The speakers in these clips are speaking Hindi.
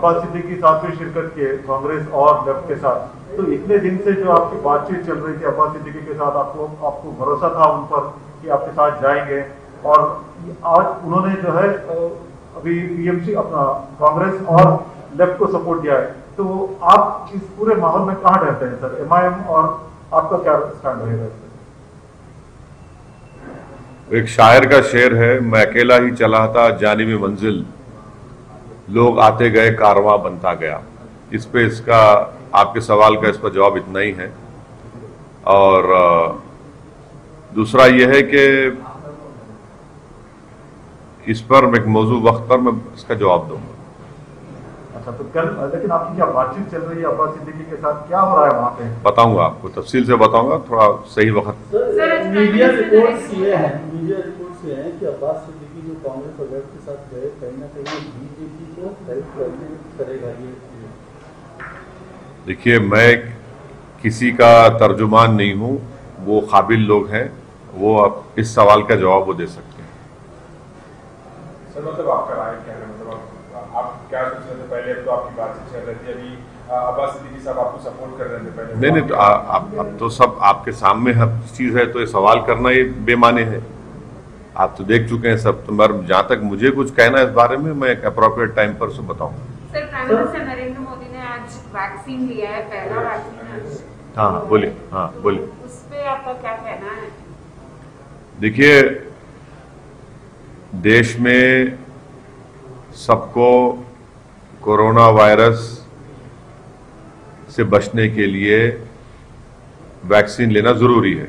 अब्बास सिद्दीकी साहब भी शिरकत किए कांग्रेस और लेफ्ट के साथ। तो इतने दिन से जो आपकी बातचीत चल रही थी अब्बास सिद्दीकी के साथ, आपको भरोसा था उन पर कि आपके साथ जाएंगे, और आज उन्होंने जो है अभी पीएमसी अपना कांग्रेस और लेफ्ट को सपोर्ट दिया है, तो आप इस पूरे माहौल में कहां रहते हैं सर? एमआईएम और आपका क्या स्टैंड रहेगा? एक शायर का शेर है, मैं अकेला ही चला था जानिबे मंजिल, लोग आते गए कारवां बनता गया। इस पे इसका आपके सवाल का इस पर जवाब इतना ही है। और दूसरा यह है कि इस पर एक मौजू वक्त पर मैं इसका जवाब दूंगा। अच्छा, तो कल लेकिन आपकी क्या बातचीत चल रही है अब्बास सिद्दीकी के साथ, क्या हो रहा है वहां पे? बताऊंगा आपको, तफसील से बताऊंगा थोड़ा सही वक्त। मीडिया रिपोर्ट्स ये हैं कि अब्बास सिद्दीकी जो कांग्रेस और लेफ्ट के साथ गए, कहीं ना कहीं बीजेपी को हेल्प करेगा ये। देखिए, मैं किसी का तर्जुमान नहीं हूं, वो काबिल लोग हैं, वो अब इस सवाल का जवाब वो दे सकते हैं। सर, मतलब आपका राय क्या है? मतलब आप क्या सोच रहे थे पहले? तो आपकी बातचीत चल रही थी, अभी अब्बास सिद्दीकी साहब आपको सपोर्ट कर रहे थे पहले। नहीं, तो अब तो सब आपके सामने हर चीज है, तो ये सवाल करना ये बेमाने है। आप तो देख चुके हैं सब। तो जहां तक मुझे कुछ कहना है इस बारे में, मैं एक अप्रोप्रिएट टाइम पर से बताऊंगा। Sir, prime minister Narendra Modi ने आज वैक्सीन लिया है, पहला वैक्सीन। हाँ बोलिए, हाँ बोलिए। उस पे आपका क्या कहना है? देखिए, देश में सबको कोरोना वायरस से बचने के लिए वैक्सीन लेना जरूरी है,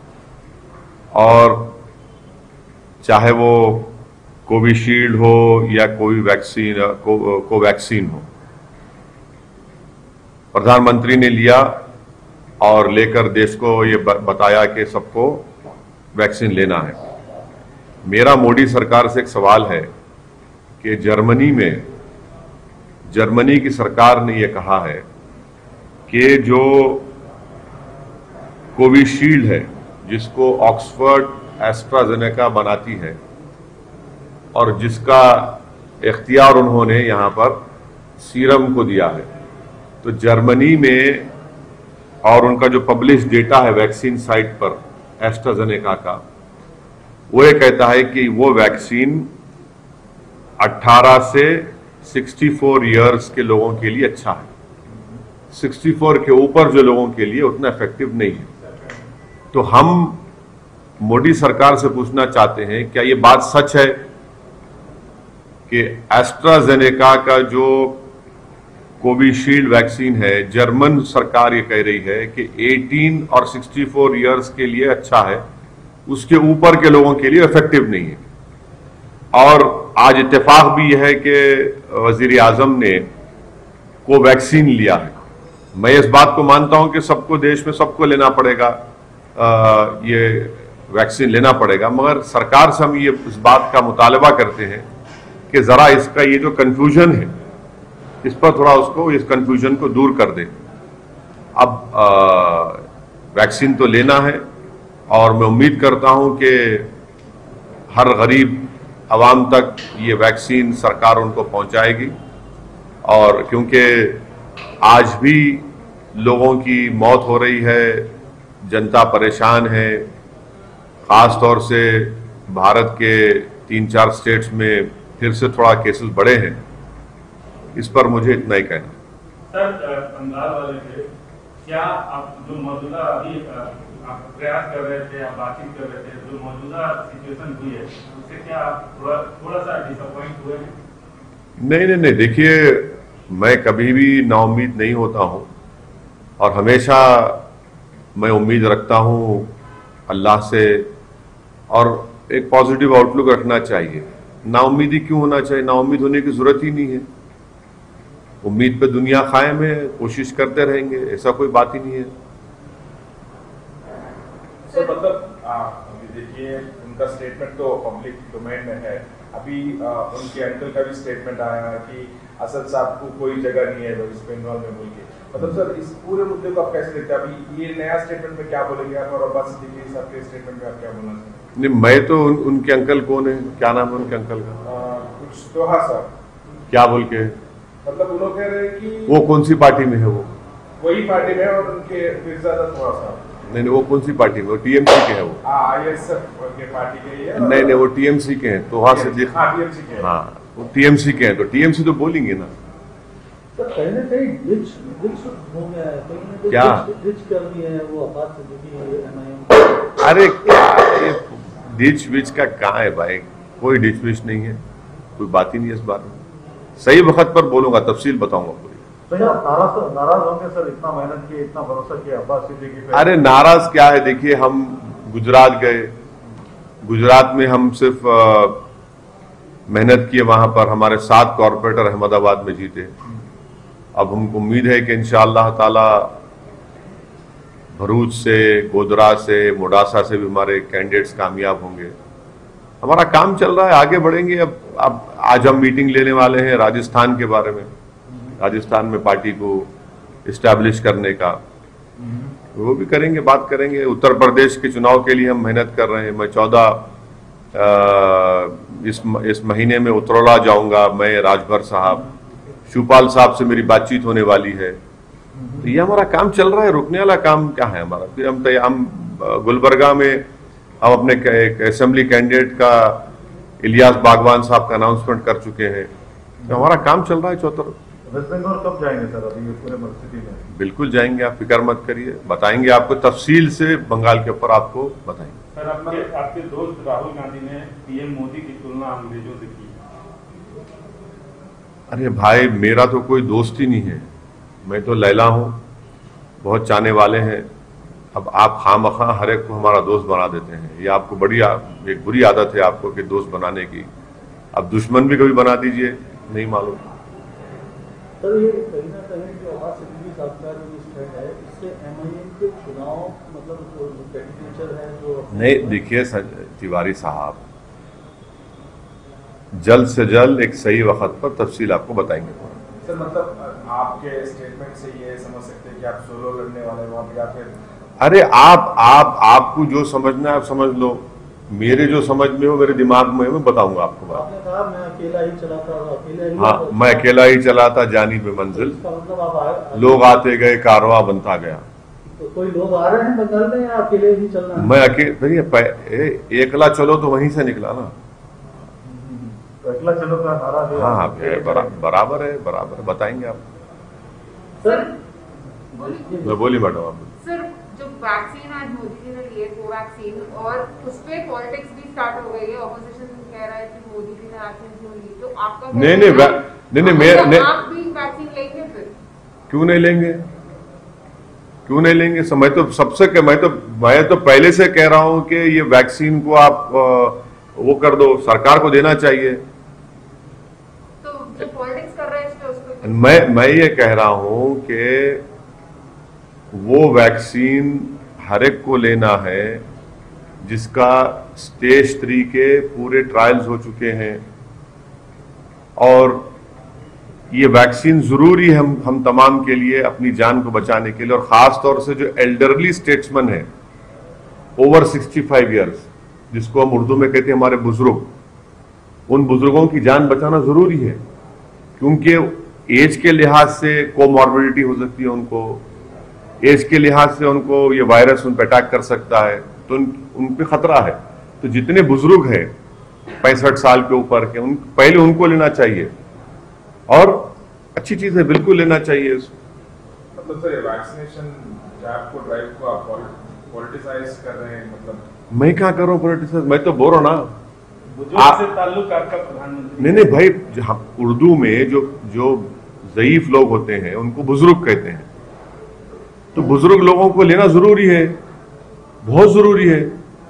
और चाहे वो कोविशील्ड हो या कोई वैक्सीन कोवैक्सीन हो। प्रधानमंत्री ने लिया और लेकर देश को ये बताया कि सबको वैक्सीन लेना है। मेरा मोदी सरकार से एक सवाल है कि जर्मनी की सरकार ने यह कहा है कि जो कोविशील्ड है, जिसको ऑक्सफोर्ड एस्ट्राजेनेका बनाती है, और जिसका इख्तियार उन्होंने यहां पर सीरम को दिया है, तो जर्मनी में, और उनका जो पब्लिश डेटा है वैक्सीन साइट पर एस्ट्राजेनेका का, वो ये कहता है कि वो वैक्सीन 18 से 64 इयर्स के लोगों के लिए अच्छा है। 64 के ऊपर जो लोगों के लिए उतना इफेक्टिव नहीं है। तो हम मोदी सरकार से पूछना चाहते हैं, क्या ये बात सच है कि एस्ट्राजेनेका का जो कोविशील्ड वैक्सीन है, जर्मन सरकार ये कह रही है कि 18 और 64 इयर्स के लिए अच्छा है, उसके ऊपर के लोगों के लिए इफेक्टिव नहीं है। और आज इत्तेफाक भी यह है कि वजीर आजम ने कोवैक्सीन लिया है। मैं इस बात को मानता हूं कि सबको, देश में सबको लेना पड़ेगा, ये वैक्सीन लेना पड़ेगा, मगर सरकार से हम ये इस बात का मुतालबा करते हैं कि जरा इसका ये जो कंफ्यूजन है, इस पर थोड़ा उसको, इस कंफ्यूजन को दूर कर दे। अब वैक्सीन तो लेना है, और मैं उम्मीद करता हूं कि हर गरीब आवाम तक ये वैक्सीन सरकार उनको पहुंचाएगी। और क्योंकि आज भी लोगों की मौत हो रही है, जनता परेशान है, खास तौर से भारत के 3-4 स्टेट्स में फिर से थोड़ा केसेस बढ़े हैं। इस पर मुझे इतना ही कहना। सर, बंगाल वाले थे, क्या आप जो मौजूदा अभी आप प्रयास कर रहे थे, आप बातचीत कर रहे थे, जो मौजूदा सिचुएशन हुई है, उससे क्या आप थोड़ा सा डिसअपॉइंट हुए हैं? नहीं, देखिए, मैं कभी भी नाउम्मीद नहीं होता हूं, और हमेशा मैं उम्मीद रखता हूं अल्लाह से, और एक पॉजिटिव आउटलुक रखना चाहिए। नाउम्मीदी क्यों होना चाहिए? नाउम्मीद होने की जरूरत ही नहीं है। उम्मीद पे दुनिया कायम है, कोशिश करते रहेंगे, ऐसा कोई बात ही नहीं है। सर, मतलब देखिए, उनका स्टेटमेंट तो पब्लिक डोमेन में है। अभी उनके अंकल का भी स्टेटमेंट आया है कि असद साहब को कोई जगह नहीं है वेस्ट बंगाल में बोल के। मतलब सर, इस पूरे मुद्दे को आप कैसे देखते हैं? अभी ये नया स्टेटमेंट में क्या बोलेंगे आप, और अब्बास सिद्दीकी साहब के स्टेटमेंट में आप क्या बोलना चाहते हैं? नहीं, मैं तो उनके अंकल कौन है, क्या नाम है उनके अंकल का? कुछ दोहा साहब। क्या बोल के? मतलब वो लोग कह रहे हैं कि वो कौन सी पार्टी में है वो? वही पार्टी में और उनके मिर्जादा थोड़ा सा नहीं, वो कौन सी पार्टी में? वो टीएमसी के है वो। ISF के पार्टी के ही है। नहीं, वो टीएमसी के हैं, तो वहां से देख। TMC के हैं। हाँ, वो टीएमसी के हैं, तो टीएमसी तो बोलेंगे ना। सर कहीं ना कहीं डिच हो गया है, कहीं ना कहीं क्या? डिच कर रही है वो अब्बास सिद्दीकी MIM। अरे क्या ये डिच विच का कहाँ है भाई? कोई डिच विच नहीं है, कोई बात ही नहीं है इस बारे में। सही वक्त पर बोलूंगा, तफसील बताऊंगा पूरी। तो आप नाराज होंगे सर? इतना मेहनत किए, इतना भरोसा किया अब्बास सिद्दीकी पे। अरे नाराज क्या है, देखिए हम गुजरात गए, गुजरात में हम सिर्फ मेहनत किए, वहां पर हमारे 7 कॉर्पोरेटर अहमदाबाद में जीते। अब हमको उम्मीद है कि इंशाअल्लाह ताला भरूच से, गोधरा से, मोडासा से भी हमारे कैंडिडेट्स कामयाब होंगे। हमारा काम चल रहा है, आगे बढ़ेंगे। अब आज हम मीटिंग लेने वाले हैं राजस्थान के बारे में, राजस्थान में पार्टी को इस्टेब्लिश करने का, वो भी करेंगे, बात करेंगे। उत्तर प्रदेश के चुनाव के लिए हम मेहनत कर रहे हैं। मैं 14 इस महीने में उतरौला जाऊंगा। मैं, राजभर साहब, शिवपाल साहब से मेरी बातचीत होने वाली है। तो ये हमारा काम चल रहा है, रुकने वाला काम क्या है हमारा? फिर हम गुलबर्गा में हम अपने एक असेंबली कैंडिडेट का, इलियास बागवान साहब का अनाउंसमेंट कर चुके हैं। तो हमारा काम चल रहा है। चौथर वेस्ट बंगाल कब जाएंगे सर अभी ये पूरे परिस्थिति में? बिल्कुल जाएंगे, आप फिक्र मत करिए, बताएंगे आपको तफसील से, बंगाल के ऊपर आपको बताएंगे। सर आपके दोस्त राहुल गांधी ने पीएम मोदी की तुलना अंग्रेजों से की। अरे भाई, मेरा तो कोई दोस्त ही नहीं है, मैं तो लैला हूं, बहुत चाहने वाले हैं। अब आप खामखा हर एक को हमारा दोस्त बना देते हैं, ये आपको एक बुरी आदत है आपको कि दोस्त बनाने की। अब दुश्मन भी कभी बना दीजिए, नहीं मालूम। सर ये कहीं ना कहीं जो अब्बास सिद्दीकी साहब का जो स्टैंड है, इससे MIM के चुनाव मतलब जो कैंडिडेचर है जो नहीं, देखिए तिवारी साहब, जल्द से जल्द एक सही वक्त पर तफसील आपको बताएंगे। सर मतलब आपके स्टेटमेंट से ये समझ सकते हैं कि आप सोलो लड़ने वाले हैं वहां पे, या फिर? अरे आपको जो समझना है आप समझ लो, मेरे जो समझ में हो, मेरे दिमाग में हो, मैं बताऊंगा आपको बात। आपने कहा मैं अकेला ही चलाता हूँ, अकेले ही। हाँ, मैं अकेला ही चलाता जानी पे मंजिल, इसका मतलब आप लोग आते गए, कारवां बनता गया। तो कोई लोग आ रहे हैं बंगाल में या अकेले ही चलना है? मैं भैया एकला चलो तो वहीं से निकला ना। तो अगला चलो का नारा जो हाँ, बराबर है, बराबर बताएंगे आप। सर मैं बोली मैडम आप। सर जो वैक्सीन आज मोदी जी ने लिए, कोवैक्सीन, और उस पे पॉलिटिक्स भी स्टार्ट हो गई है। ऑपोजिशन कह रहा है कि मोदी जी ने वैक्सीन क्यों ली, तो आपका नहीं, आप भी वैक्सीन लेंगे फिर? क्यों नहीं लेंगे, क्यों नहीं लेंगे? मैं तो मैं तो पहले से कह रहा हूं कि ये वैक्सीन को आप वो कर दो, सरकार को देना चाहिए। तो जो पॉलिटिक्स कर रहे हैं इस पे, उसको मैं ये कह रहा हूं कि वो वैक्सीन हर एक को लेना है जिसका स्टेज 3 के पूरे ट्रायल्स हो चुके हैं, और ये वैक्सीन जरूरी है हम तमाम के लिए, अपनी जान को बचाने के लिए। और खास तौर से जो एल्डरली स्टेट्समैन है, ओवर 65 ईयर्स, जिसको हम उर्दू में कहते हैं हमारे बुजुर्ग, उन बुजुर्गों की जान बचाना जरूरी है, क्योंकि एज के लिहाज से कोमॉर्बिडिटी हो सकती है उनको, एज के लिहाज से उनको ये वायरस उन पर अटैक कर सकता है, तो उन पे खतरा है। तो जितने बुजुर्ग हैं 65 साल के ऊपर के, पहले उनको लेना चाहिए, और अच्छी चीज है, बिल्कुल लेना चाहिए इसको। मतलब सर वैक्सीनेशन जैब को, ड्राइव को आप पॉलिटिसाइज कर रहे हैं, मतलब? मैं क्या कर रहा हूँ पॉलिटिसाइज? मैं तो बोल रहा हूं ना, बुजुर्ग से ताल्लुक आपका प्रधानमंत्री। नहीं भाई, उर्दू में जो ज़ईफ लोग होते हैं उनको बुजुर्ग कहते हैं, तो बुजुर्ग लोगों को लेना जरूरी है, बहुत जरूरी है।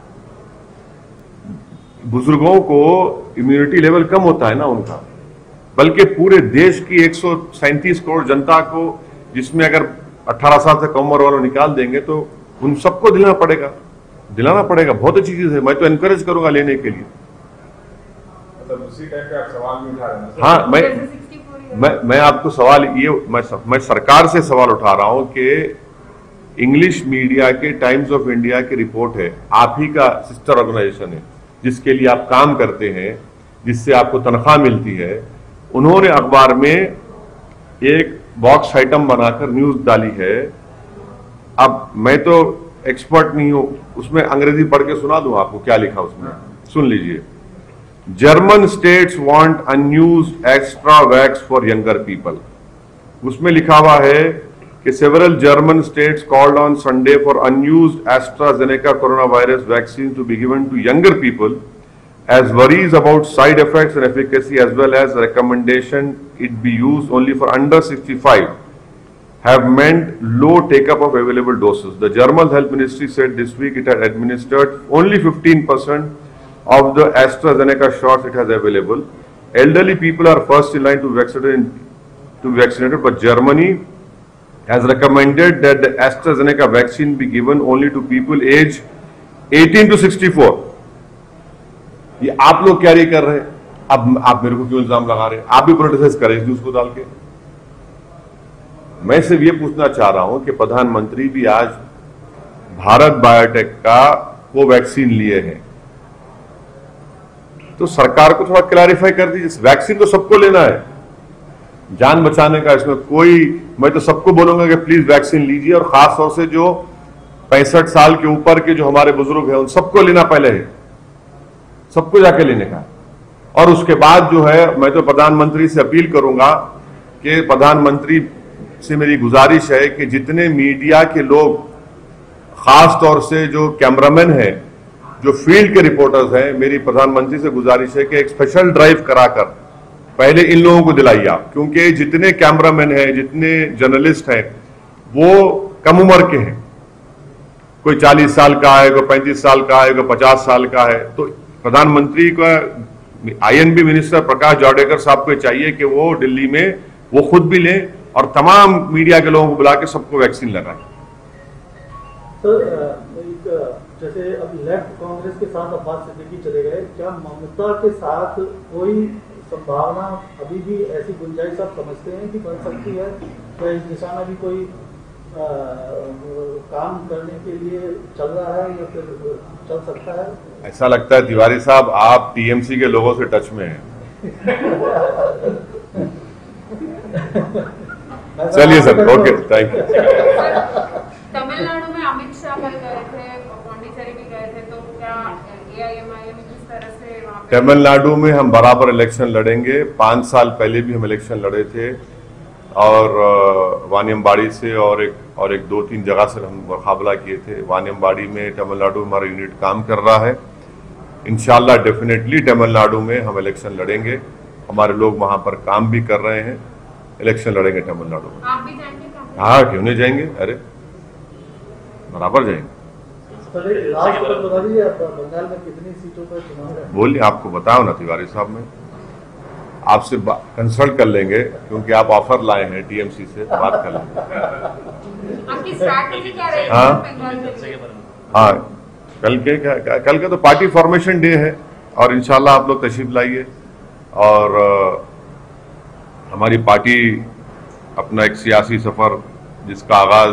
बुजुर्गों को इम्यूनिटी लेवल कम होता है ना उनका, बल्कि पूरे देश की 137 करोड़ जनता को, जिसमें अगर 18 साल से कम उम्र वालों निकाल देंगे तो उन सबको दिलाना पड़ेगा। बहुत अच्छी चीज है, मैं तो एनकरेज करूंगा लेने के लिए। मतलब उसी टाइप के आप सवाल भी उठा रहे हैं? हाँ, मैं आपको सवाल ये, मैं सरकार से सवाल उठा रहा हूं कि इंग्लिश मीडिया के टाइम्स ऑफ इंडिया की रिपोर्ट है, आप ही का सिस्टर ऑर्गेनाइजेशन है, जिसके लिए आप काम करते हैं, जिससे आपको तनख्वाह मिलती है, उन्होंने अखबार में एक बॉक्स आइटम बनाकर न्यूज डाली है। अब मैं तो एक्सपर्ट नहीं हूं, उसमें अंग्रेजी पढ़ के सुना दूं आपको क्या लिखा उसमें, सुन लीजिए। German states want unused extra vax for younger people. उसमें लिखा हुआ है कि several German states called on Sunday for unused AstraZeneca coronavirus vaccine to be given to younger people, as worries about side effects and efficacy as well as recommendation it be used only for under 65 have meant low take-up of available doses. The German Health Ministry said this week it had administered only 15% of the AstraZeneca shots it has available. Elderly people are first in line to be vaccinated, but Germany has recommended that the AstraZeneca vaccine be given only to people aged 18 to 64. ये आप लोग क्या कर रहे हैं? अब आप मेरे को क्यों इल्जाम लगा रहे हैं? आप भी प्रोटेस्ट करें इस न्यूज को डाल के। मैं सिर्फ ये पूछना चाह रहा हूं कि प्रधानमंत्री भी आज भारत बायोटेक का कोवैक्सीन लिए हैं, तो सरकार को थोड़ा क्लैरिफाई कर दीजिए। वैक्सीन तो सबको लेना है, जान बचाने का, इसमें कोई, मैं तो सबको बोलूंगा कि प्लीज वैक्सीन लीजिए, और खास तौर से जो 65 साल के ऊपर के जो हमारे बुजुर्ग हैं उन सबको लेना पहले है, सबको जाके लेने का। और उसके बाद जो है मैं तो प्रधानमंत्री से अपील करूंगा कि प्रधानमंत्री से मेरी गुजारिश है कि जितने मीडिया के लोग, खास तौर से जो कैमरामैन हैं, जो फील्ड के रिपोर्टर्स हैं, मेरी प्रधानमंत्री से गुजारिश है कि एक स्पेशल ड्राइव कराकर पहले इन लोगों को दिलाइए आप, क्योंकि जितने कैमरामैन हैं, जितने जर्नलिस्ट हैं, वो कम उम्र के हैं। कोई 40 साल का है, कोई 35 साल का है, कोई 50 साल का है। तो प्रधानमंत्री का आईएनबी मिनिस्टर प्रकाश जावड़ेकर साहब को चाहिए कि वो दिल्ली में वो खुद भी लें और तमाम मीडिया के लोगों को बुला के सबको वैक्सीन लगाएं। सर, जैसे अब लेफ्ट कांग्रेस के साथ अब्बास सिद्दीकी चले गए, क्या ममता के साथ कोई संभावना अभी भी ऐसी गुंजाइश आप समझते हैं कि बन सकती है? क्या इस दिशा में भी कोई काम करने के लिए चल रहा है या फिर चल सकता है? ऐसा लगता है तिवारी साहब आप टीएमसी के लोगों से टच में हैं। चलिए sir, okay, thank you. Tamil Nadu में अमित शाह कल गए थे, पौंडीचेरी भी गए थे, तो क्या एआईएमआईएम किस तरह से वहां पे? तमिलनाडु में हम बराबर इलेक्शन लड़ेंगे। 5 साल पहले भी हम इलेक्शन लड़े थे, और वानियमबाड़ी से और एक 2-3 जगह से हम मुकाबला किए थे। वानियमबाड़ी में तमिलनाडु में हमारा यूनिट काम कर रहा है। इंशाल्लाह डेफिनेटली तमिलनाडु में हम इलेक्शन लड़ेंगे। हमारे लोग वहां पर काम भी कर रहे हैं, इलेक्शन लड़ेंगे तमिलनाडु में। आप भी जाएंगे? हाँ, क्यों नहीं जाएंगे, अरे बराबर जाएंगे। बंगाल में कितनी सीटों पर चुनाव है? बोलिए, आपको बताओ ना तिवारी साहब, में आपसे कंसल्ट कर लेंगे, क्योंकि आप ऑफर लाए हैं टीएमसी से, बात कर लेंगे। आपकी स्ट्रैटेजी क्या रहेगी बंगाल में? हाँ, कल का तो पार्टी फॉर्मेशन डे है, और इंशाल्लाह आप लोग तशरीफ लाइए। और हमारी पार्टी अपना एक सियासी सफर, जिसका आगाज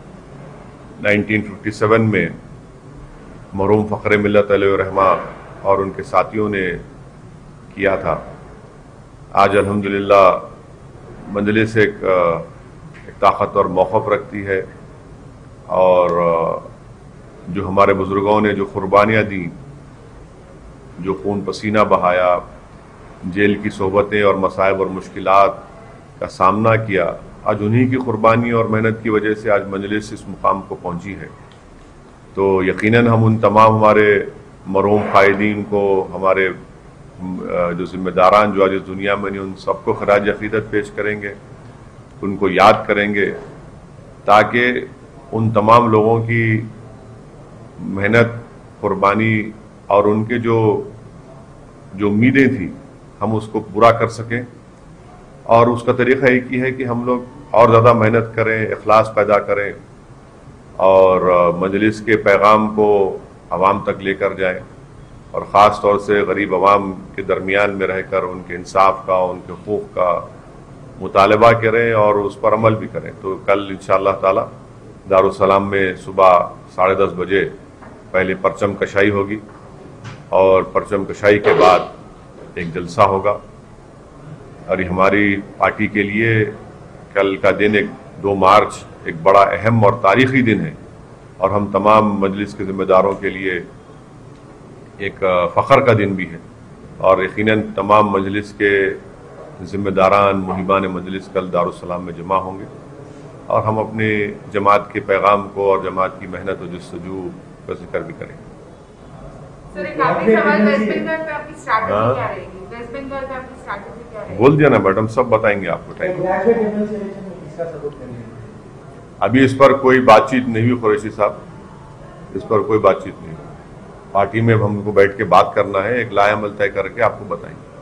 1957 में मरहूम फ़ख्र मिल्लत अलैहिर्रहमा और उनके साथियों ने किया था, आज अल्हम्दुलिल्लाह मजलिस एक ताकतवर मौक़िफ़ रखती है। और जो हमारे बुजुर्गों ने जो कुर्बानियाँ दी, जो खून पसीना बहाया, जेल की सोबतें और मसाइब और मुश्किलात का सामना किया, आज उन्हीं की कुर्बानी और मेहनत की वजह से आज मजलिस इस मुकाम को पहुंची है। तो यकीनन हम उन तमाम हमारे मरहूम कायदीन को, हमारे जो जिम्मेदारान जो आज इस दुनिया में नहीं, उन सबको खराज अकीदत पेश करेंगे, उनको याद करेंगे, ताकि उन तमाम लोगों की मेहनत, कुर्बानी और उनके जो उम्मीदें थी, हम उसको पूरा कर सकें। और उसका तरीक़ा एक ही है कि हम लोग और ज़्यादा मेहनत करें, इखलास पैदा करें, और मजलिस के पैगाम को आवाम तक लेकर जाएं, और ख़ास तौर से गरीब आवाम के दरमियान में रहकर उनके इंसाफ का, उनके हकूक़ का मुतालबा करें और उस पर अमल भी करें। तो कल इंशाअल्लाह ताला दारुस्सलाम में सुबह 10:30 बजे पहले परचम कशाई होगी, और परचम कशाई के बाद एक जलसा होगा। और ये हमारी पार्टी के लिए कल का दिन 2 मार्च एक बड़ा अहम और तारीखी दिन है और हम तमाम मजलिस के जिम्मेदारों के लिए एक फ़ख्र का दिन भी है और यकीनन तमाम मजलिस के जिम्मेदारान मुहिबान मजलिस कल दारुस्सलाम में जमा होंगे और हम अपने जमात के पैगाम को और जमात की मेहनत और जस्तजू का जिक्र भी करेंगे। सर, एक आखिरी सवाल, वेस्ट बंगाल पे आपकी स्ट्रैटेजी क्या रहेगी? वेस्ट बंगाल पे आपकी स्ट्रैटेजी क्या रहेगी? बोल दिया ना मैडम, सब बताएंगे आपको टाइम। अभी इस पर कोई बातचीत नहीं हुई कुरैशी साहब, इस पर कोई बातचीत नहीं हुई। पार्टी में हमको बैठ के बात करना है, एक लाएअमल तय करके आपको बताएंगे।